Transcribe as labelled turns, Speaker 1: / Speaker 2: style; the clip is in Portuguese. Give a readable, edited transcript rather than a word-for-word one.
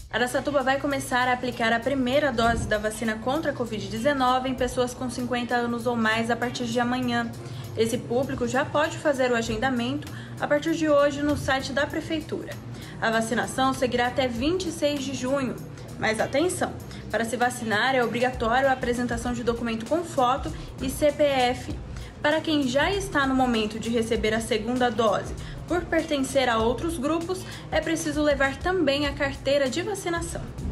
Speaker 1: Araçatuba vai começar a aplicar a primeira dose da vacina contra a Covid-19 em pessoas com 50 anos ou mais a partir de amanhã. Esse público já pode fazer o agendamento a partir de hoje no site da Prefeitura. A vacinação seguirá até 26 de junho. Mas atenção! Para se vacinar é obrigatório a apresentação de documento com foto e CPF. Para quem já está no momento de receber a segunda dose, por pertencer a outros grupos, é preciso levar também a carteira de vacinação.